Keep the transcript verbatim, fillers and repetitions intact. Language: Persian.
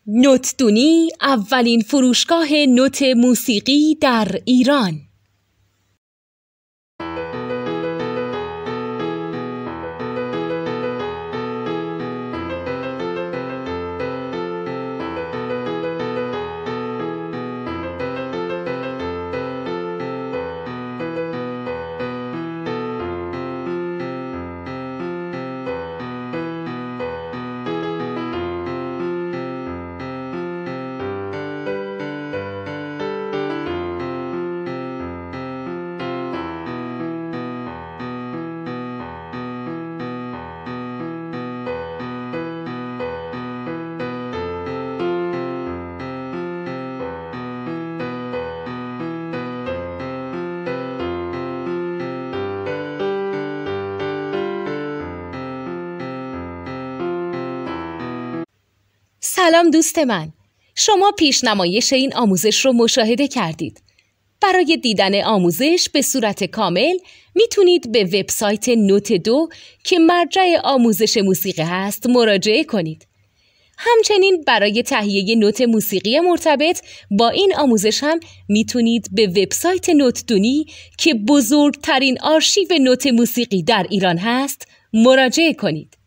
نوتدونی اولین فروشگاه نوت موسیقی در ایران. سلام دوست من، شما پیشنمایش این آموزش رو مشاهده کردید. برای دیدن آموزش به صورت کامل میتونید به وبسایت نوت دو که مرجع آموزش موسیقی هست مراجعه کنید. همچنین برای تهیه نوت موسیقی مرتبط با این آموزش هم میتونید به وبسایت نوتدونی که بزرگترین آرشیو نوت موسیقی در ایران هست مراجعه کنید.